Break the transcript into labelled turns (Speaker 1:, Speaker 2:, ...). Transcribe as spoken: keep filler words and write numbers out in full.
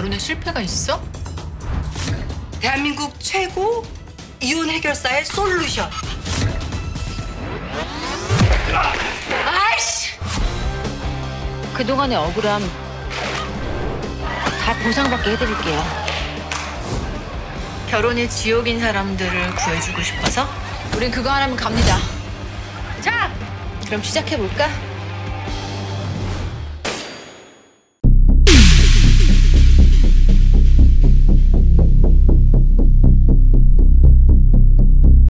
Speaker 1: 결혼에 실패가 있어?
Speaker 2: 대한민국 최고 이혼 해결사의 솔루션. 아이씨!
Speaker 3: 그동안의 억울함 다 보상받게 해드릴게요.
Speaker 1: 결혼이 지옥인 사람들을 구해주고 싶어서? 우린 그거 하나면 갑니다.
Speaker 3: 자, 그럼 시작해볼까?